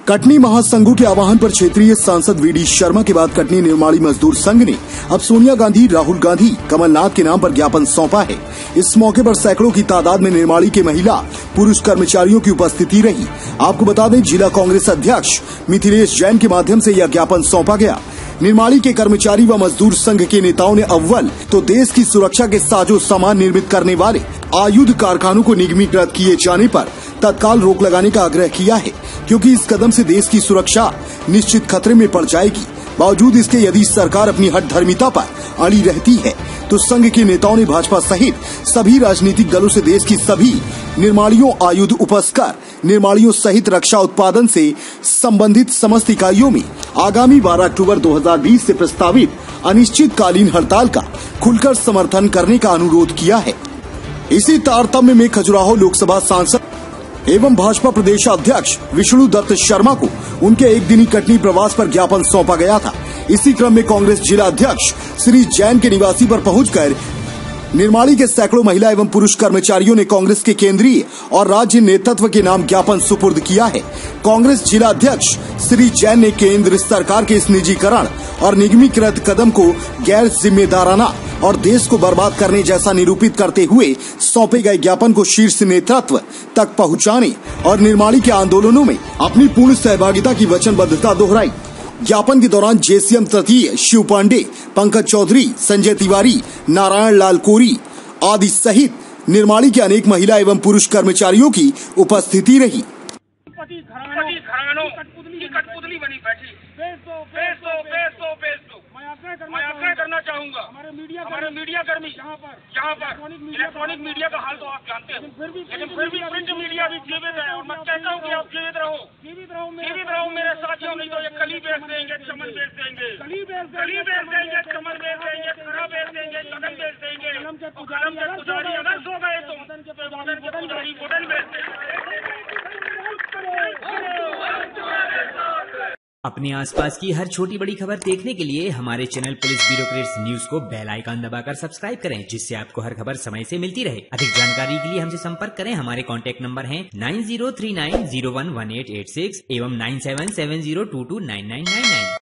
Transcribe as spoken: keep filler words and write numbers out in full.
कटनी महासंघों के आह्वान पर क्षेत्रीय सांसद वीडी शर्मा के बाद कटनी निर्माणी मजदूर संघ ने अब सोनिया गांधी, राहुल गांधी, कमलनाथ के नाम पर ज्ञापन सौंपा है। इस मौके पर सैकड़ों की तादाद में निर्माणी के महिला पुरुष कर्मचारियों की उपस्थिति रही। आपको बता दें, जिला कांग्रेस अध्यक्ष मिथिलेश जैन के माध्यम से यह ज्ञापन सौंपा गया। निर्माणी के कर्मचारी व मजदूर संघ के नेताओं ने अव्वल तो देश की सुरक्षा के साजो सामान निर्मित करने वाले आयुध कारखानों को निगमीकृत किए जाने पर तत्काल रोक लगाने का आग्रह किया है, क्योंकि इस कदम से देश की सुरक्षा निश्चित खतरे में पड़ जाएगी। बावजूद इसके यदि सरकार अपनी हठधर्मिता पर अड़ी रहती है तो संघ के नेताओं ने भाजपा सहित सभी राजनीतिक दलों से देश की सभी निर्माणियों, आयुध उपस्कर निर्माणियों सहित रक्षा उत्पादन से संबंधित समस्त इकाइयों में आगामी बारह अक्टूबर दो हज़ार बीस से प्रस्तावित अनिश्चितकालीन हड़ताल का खुलकर समर्थन करने का अनुरोध किया है। इसी तारतम्य में खजुराहो लोकसभा सांसद एवं भाजपा प्रदेश अध्यक्ष विष्णु दत्त शर्मा को उनके एक दिनी कटनी प्रवास पर ज्ञापन सौंपा गया था। इसी क्रम में कांग्रेस जिला अध्यक्ष श्री जैन के निवासी पर पहुंचकर निर्माणी के सैकड़ों महिला एवं पुरुष कर्मचारियों ने कांग्रेस के केंद्रीय और राज्य नेतृत्व के नाम ज्ञापन सुपुर्द किया है। कांग्रेस जिला अध्यक्ष श्री जैन ने केंद्र सरकार के इस निजीकरण और निगमीकृत कदम को गैर जिम्मेदाराना और देश को बर्बाद करने जैसा निरूपित करते हुए सौंपे गए ज्ञापन को शीर्ष नेतृत्व तक पहुंचाने और निर्माणी के आंदोलनों में अपनी पूर्ण सहभागिता की वचनबद्धता दोहराई। ज्ञापन के दौरान जेसीएम तृतीय शिव पांडे, पंकज चौधरी, संजय तिवारी, नारायण लाल कोरी आदि सहित निर्माणी के अनेक महिला एवं पुरुष कर्मचारियों की उपस्थिति रही। मैं आग्रह करना चाहूंगा हमारे मीडिया हमारे मीडिया कर्मी यहाँ पर यहाँ पर इलेक्ट्रॉनिक मीडिया का हाल तो आप जानते हैं, लेकिन फिर भी प्रिंट मीडिया भी जीवित है और मैं कहता हूँ कि आप जीवित रहो जीवित रहो जीवित रहो मेरे साथियों। नहीं तो ये कली बेच देंगे, चमन बेच देंगे, कली बेच देंगे, चमन बेच देंगे, खरा बेच देंगे, कदम बेच देंगे। कलम के पुजारी अगर सो गए तो वतन के पुजारी वतन बेच देंगे। अपने आसपास की हर छोटी बड़ी खबर देखने के लिए हमारे चैनल पुलिस ब्यूरोक्रेट्स न्यूज को बेल आइकन दबाकर सब्सक्राइब करें, जिससे आपको हर खबर समय से मिलती रहे। अधिक जानकारी के लिए हमसे संपर्क करें। हमारे कॉन्टैक्ट नंबर हैं nine zero three nine zero one one eight eight six एवं nine seven seven zero two two nine nine nine nine.